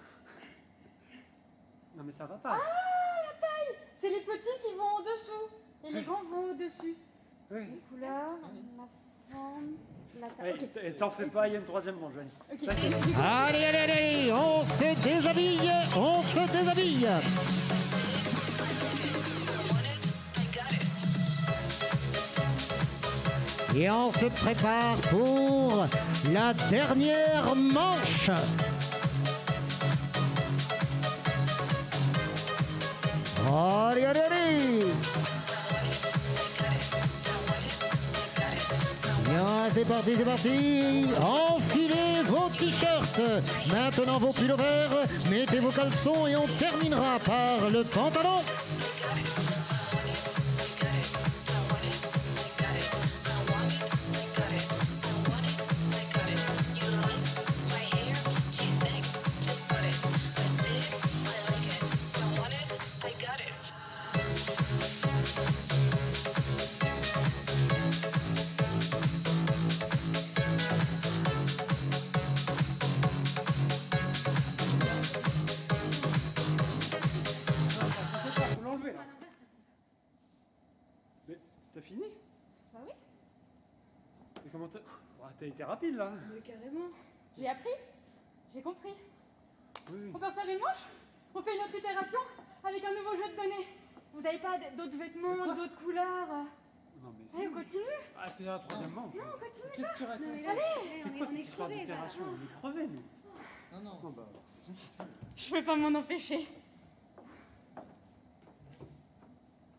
Non mais ça va pas. C'est les petits qui vont au-dessous et les grands vont au-dessus. Oui. Les couleurs, la forme, la taille. Ouais, Ok. t'en fais pas, il y a une troisième manche, Joanie. Ok. Allez, allez, allez, on se déshabille, on se déshabille. Et on se prépare pour la dernière manche. Allez, allez, allez. Bien, c'est parti, c'est parti. Enfilez vos t-shirts. Maintenant vos pulls verts. Mettez vos caleçons et on terminera par le pantalon. Faut l'enlever là. Mais t'as fini? Bah oui. Mais comment t'as... Bah, t'as été rapide là. Mais carrément. J'ai appris. J'ai compris. Oui, oui. On peut refaire une manche? On fait une autre itération avec un nouveau jeu de données. Vous avez pas d'autres vêtements, d'autres couleurs? Non mais Allez, c'est... on continue? Ah c'est la troisième manche. Non, on continue. Qu'est-ce que tu racontes? C'est quoi cette histoire d'itération? On est crevés nous. Non, non. Non bah... Je peux pas m'en empêcher.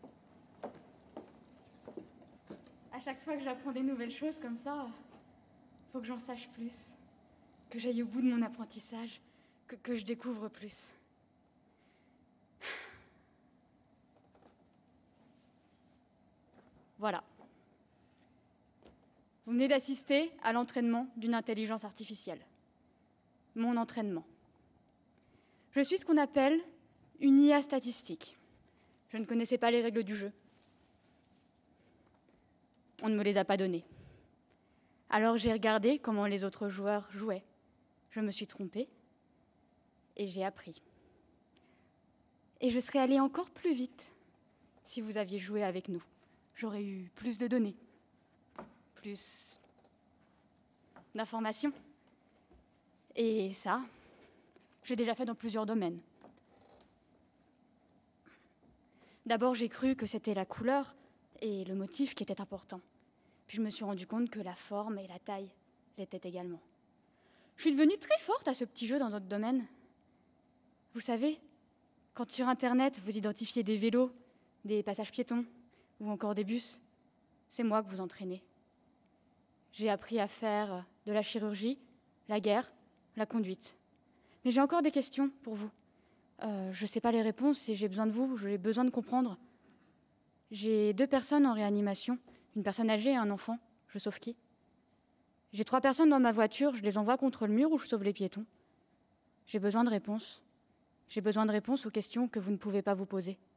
À chaque fois que j'apprends des nouvelles choses comme ça, faut que j'en sache plus, que j'aille au bout de mon apprentissage, que je découvre plus. Voilà. Vous venez d'assister à l'entraînement d'une intelligence artificielle. Mon entraînement. Je suis ce qu'on appelle une IA statistique. Je ne connaissais pas les règles du jeu. On ne me les a pas données. Alors j'ai regardé comment les autres joueurs jouaient. Je me suis trompée et j'ai appris. Et je serais allée encore plus vite si vous aviez joué avec nous. J'aurais eu plus de données, plus d'informations. Et ça, j'ai déjà fait dans plusieurs domaines. D'abord, j'ai cru que c'était la couleur et le motif qui étaient importants. Puis je me suis rendu compte que la forme et la taille l'étaient également. Je suis devenue très forte à ce petit jeu dans notre domaine. Vous savez, quand sur Internet, vous identifiez des vélos, des passages piétons ou encore des bus, c'est moi que vous entraînez. J'ai appris à faire de la chirurgie, la guerre, la conduite. Mais j'ai encore des questions pour vous. Je ne sais pas les réponses et j'ai besoin de vous, j'ai besoin de comprendre. J'ai 2 personnes en réanimation, une personne âgée et un enfant. Je sauve qui? J'ai 3 personnes dans ma voiture, je les envoie contre le mur ou je sauve les piétons. J'ai besoin de réponses. J'ai besoin de réponses aux questions que vous ne pouvez pas vous poser.